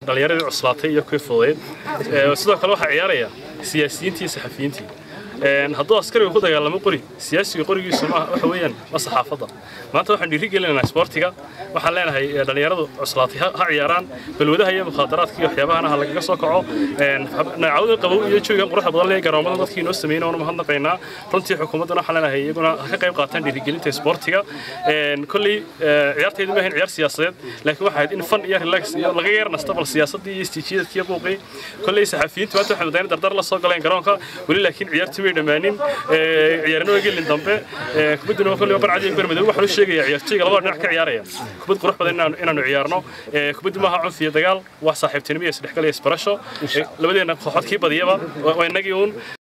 dhalinyarada cuslaatay iyo kuwa fudeed sidoo kale waxa ciyaaraya siyaasiyiintii saxafiyiintii hadduu askariga ku dagaalamo qori siyaasiga qorigiisu ma waxa weeyaan saxaafadda maanta waxaan dhiirigelinaynaa sportiga waxaan leenahay dhalinyaradu cuslaatay ha ciyaaraan balwadaha iyo mukhaadaraadka iyo waxyaabahana ha lagaga soo kaco nacawda qabow iyo joogan quruxda badan ee garoomada dadkii noo sameeyay oo mahadnaqaynaa runtii xukuumaduna waxaan leenahay iyaguna ka qayb qaataan dhiirigelinta sportiga kulli ciyaartaydu ma ahayn ciyaar siyaasadeed laakiin waxa ahayd in fan iyo relax iyo laga yeer nasto bal siyaasadda iyo istijiyadka iyo buuqii kulli saxafiyiintu waxa waxay wadaan dardar la soo galeen garoonka wali laakiin ciyaartu way dhamaanin ciyaarnimo gelin dambe kubaduna kulli barcad iyo barmadow waxa uu sheegay ciyaartooyga labada dhinac ka ciyaaraya kubad qurux badan inaanu ciyaarno kubadu ma aha cunfiyo dagaal wax saaxiibtinimo iyo isdhexgal iyo isbarasho labadeena kooxood kii badiyaba waa inagii uun